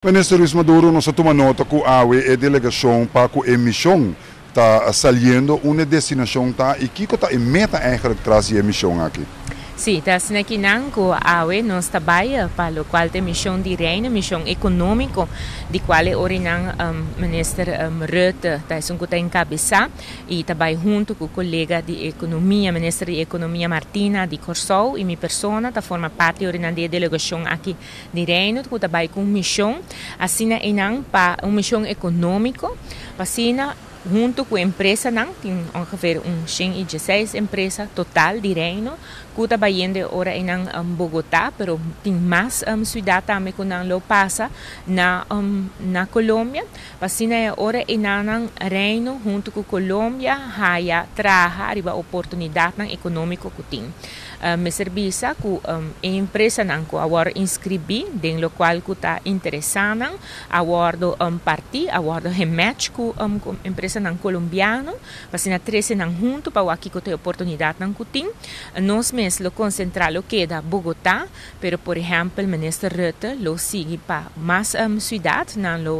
Minister Luis Maduro nos toma nota que a delegação para a emissão está saliendo uma destinação tá e que está em meta eigenlijk traz a emissão aqui. Sim, tá assim aqui não que a nós trabalha para o qual tem missão de reino, missão econômica, de qual é orinan minister Rutte, tá isso que está encabeçar e trabalha junto com o colega de economia, ministra de economia Martina de Corsol e minha persona, tá forma parte orinan da delegação aqui de reino, que trabalha com missão, assim é não para uma missão econômica, para junto com a empresa, tem ongeveer 16 empresas total de reino, que trabalhando agora em Bogotá, mas tem mais cidades também que não passa na Colômbia. Assim, agora em reino, junto com a Colômbia, há trabalhar a oportunidade econômica que tem. Me serviça que a empresa que agora inscrevi, dentro do qual está interessada, agora partir, agora rematch com a empresa colombiana, assim, a três junto para aqui que tem oportunidade que tem. Nós mesmos concentrar lo que da Bogotá, pero por exemplo, o ministro Rutte lo sigue para mais cidades,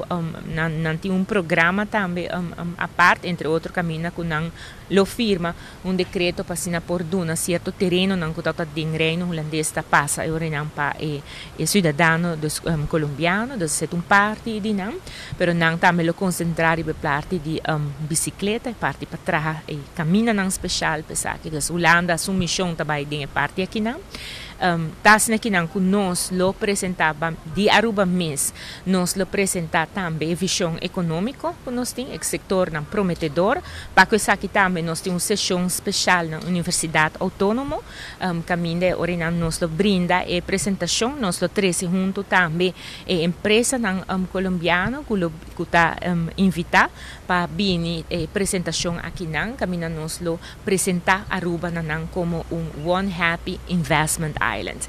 não tem programa também a parte, entre outros caminhos, que não lo firma decreto para por duna certo terreno não que está dentro reino holandês passa e ora não para o cidadão dos colombianos, dos parte de não, pero não também lo concentrar para parte de bicicleta, parte para trás e caminha não especial, pensar que das Holanda sua missão também tem parte aqui não. Assim aqui não que nós lo apresentava de Aruba mês, nós lo apresentava também a visão econômica que nós temos, o setor não prometedor, para que isso aqui também nós temos uma sessão especial na Universidade Autônoma, caminho de ora nós lo brinda a apresentação, nós lo traz junto também a empresa colombiana que está invitada para vir a apresentação aqui não, caminho nós lo apresentar Aruba não como One Happy Investment Island.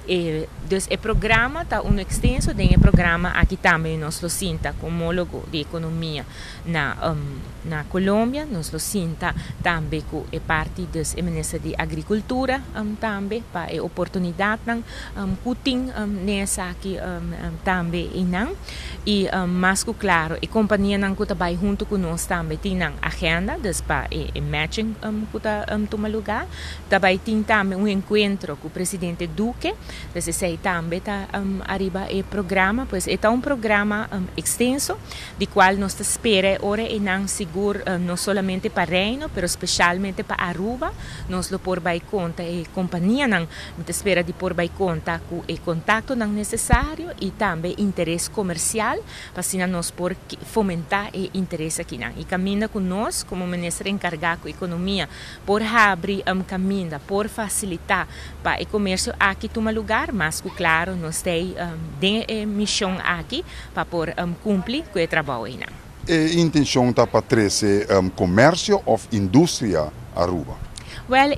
Dus o programa está extenso, tem o programa aqui também nós lo sinta como homólogo de economia na Colômbia, nós lo sinta também com a parte dos ministros de agricultura também para a oportunidade que tem nessa aqui também e mais que claro a companhia que trabalha junto com nós também tem agenda dus para a matching que está toma lugar, também tem também encontro com o presidente Duque. Entonces, aí também está arriba o programa, pois é um programa extenso, de qual nós espera ora e não seguro não somente para Reino, mas especialmente para Aruba, nós lo por by conta e companhia não espera de por by conta com o contato não necessário e também interesse comercial, para assim nós por fomentar o interesse aqui não. E caminha com nós, como ministro encarregado com economia, por abrir caminho, por facilitar para o comércio aqui toma lugar, mas claro, nós temos missão aqui para cumprir com o trabalho. A intenção está para trazer comércio ou indústria Aruba? Well,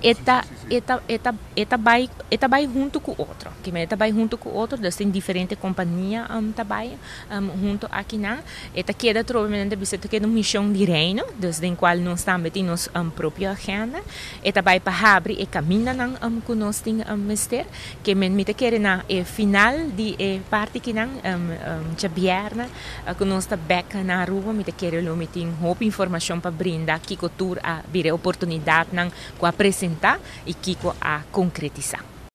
eta vai junto com outro. Que eta vai junto com outro, tem diferentes companhias trabalham junto aqui na. Eta queda provavelmente visita que uma missão de reino, desde em qual nós também temos própria agenda. Eta vai para abrir e caminha não que nós temos mister, que me quer na final de parte que não Chabierna, que nós está back na rua, me quer lo me tem hope informação para brindar que cultura a vir oportunidade não com apresentar e Kiko a concretizar.